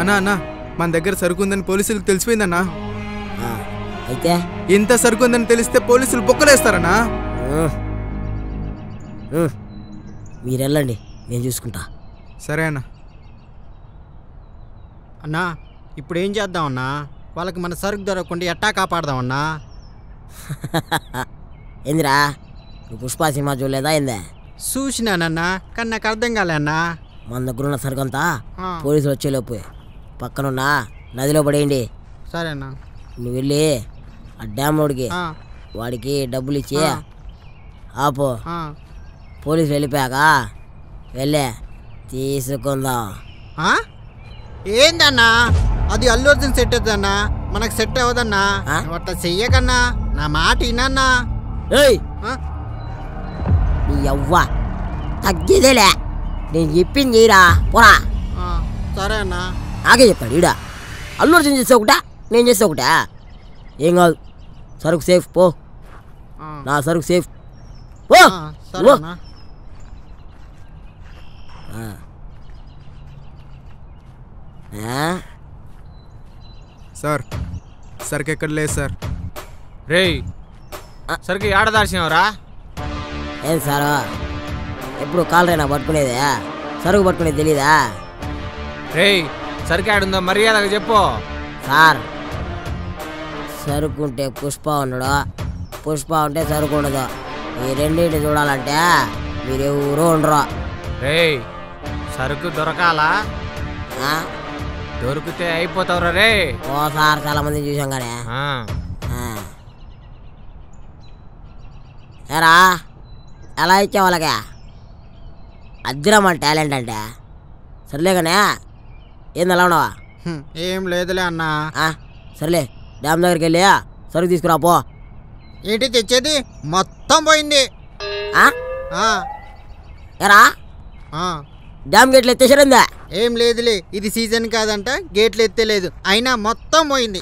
అన్నా అన్నా మన దగ్గర సరుకు ఉందని పోలీసులకు తెలిసిపోయిందన్నా. అయితే ఇంత సరుకు ఉందని తెలిస్తే పోలీసులు బొక్కలేస్తారన్నా. మీరు వెళ్ళండి, నేను చూసుకుంటా. సరే అన్నా. అన్నా ఇప్పుడు ఏం చేద్దామన్నా? వాళ్ళకి మన సరుకు దొరకకుండా ఎట్టా కాపాడదామన్నా? ఏందిరా, నువ్వు పుష్ప సినిమా చూడలేదా? ఏందే చూసినానన్నా, కానీ నాకు అర్థం కాలే అన్నా. మన దగ్గర ఉన్న సరుకు అంతా పోలీసులు వచ్చేలోపు పక్కనున్న నదిలో పడేయండి. సరేనా? నువ్వు వెళ్ళి ఆ డ్యామ్ రోడ్కి వాడికి డబ్బులు ఇచ్చి ఆపు. పోలీసులు వెళ్ళిపోయాక వెళ్ళే తీసుకుందాం. ఏందన్నా అది? అల్లు అర్జున్ సెట్ అవుతుందన్నా, మనకు సెట్ అవ్వదన్నా. అట్లా చెయ్యకన్నా, నా మాట వినన్నా. నీ అవ్వ తగ్గేదేలే, నేను చెప్పింది చేయరా పోరా. సరే అన్నా. నాకే చెప్పాడు ఈడ. అల్లు అర్జున్ చేస్తే ఒకటా, నేను చేస్తే ఒకటా? ఏం కాదు, సరుకు సేఫ్ పో. నా సరుకు సేఫ్ పో. సార్ సరుకు ఎక్కడ లేదు సార్. రేయ్ సరుకు ఆడదాల్సినవరా? ఏం సారు, ఎప్పుడు కాలరైనా పట్టుకునేదే, సరుకు పట్టుకునేది తెలీదా? రేయ్ సరుకు ఆడుందో మర్యాదగా చెప్పు. సార్ సరుకు ఉంటే పుష్ప ఉండడు, పుష్ప ఉంటే సరుకు ఉండదు. ఈ రెండింటిని చూడాలంటే మీరు ఎవరు ఉండరు. రేయ్ సరుకు దొరకాలా? దొరికితే అయిపోతావురా రే. ఓ సార్, చాలా మందిని చూసాం కానీ. ఏరా ఎలా ఇచ్చే వాళ్ళకే అద్దరా మన టాలెంట్ అంటే. సర్లే కానీ ఏంది ఎలా ఉన్నావా? ఏం లేదులే అన్నా. సర్లే, డ్యామ్ దగ్గరికి వెళ్ళి సరుకు తీసుకురా పో. ఏంటి తెచ్చేది? మొత్తం పోయింది. ఏరా డ్యామ్ గేట్లు ఎత్తేసారిందా? ఏం లేదులే, ఇది సీజన్ కాదంట, గేట్లు ఎత్తలేదు, అయినా మొత్తం పోయింది.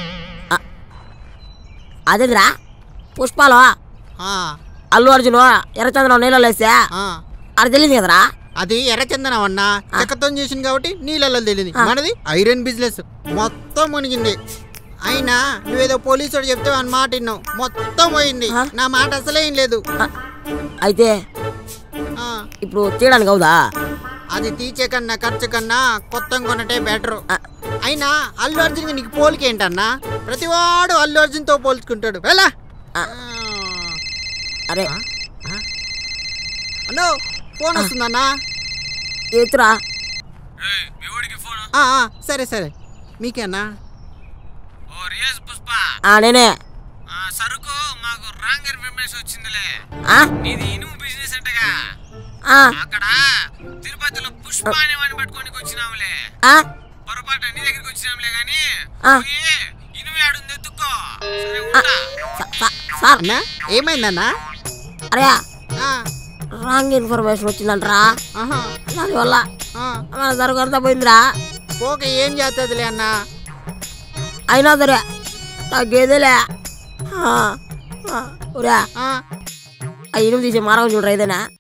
అదేదిరా పుష్పాలో అల్లు అర్జున్ ఎర్రచంద్రం నీళ్ళలో వేస్తే అది తెలియదు కదరా? అది ఎర్రచందనం అన్నా, చెక్కతో చేసింది కాబట్టి నీళ్ళలో తెలియదు. మనది ఐరన్ బిజినెస్, మొత్తం మునిగింది. అయినా నువ్వేదో పోలీసు చెప్తే అని మాట విన్నావు, మొత్తం పోయింది. నా మాట అసలేం లేదు. అయితే ఇప్పుడు చేయడానికి అవుదా? అది తీసే కన్నా ఖర్చు కన్నా కొత్త కొనటే బెటరు. అయినా అల్లు అర్జున్ నీకు పోలికేంటన్నా? ప్రతివాడు అల్లు అర్జున్తో పోల్చుకుంటాడు. వెళ్ళా. అరే హలో, ఫోన్ వస్తుందన్నా. ఎత్తురా. సరే సరే, మీకేనా? నేనే. సరుకు మాకు రాంగ్ ఇన్ఫర్మేషన్ వచ్చిందిలే. ఇది ఇనుము బిజినెస్ అంటగా. అక్కడ తిరుపతిలో పుష్ప అనే వాడిని పట్టుకొని వచ్చినాములే. పొరపాటు నీ దగ్గరికి వచ్చినాములే గాని ఇనుము ఆడుంది ఎత్తుకో. సార్ ఏమైందన్నా? అరే రాంగ్ ఇన్ఫర్మేషన్ వచ్చిందంటరా, దానివల్ల మన సరుకు అంతా పోయిందిరా. ఓకే, ఏం చేస్తుందిలే అన్నా. అయినా సరే తగ్గేదేలే. ఆ ఇనుము తీసే మార్గం చూడరా ఏదైనా?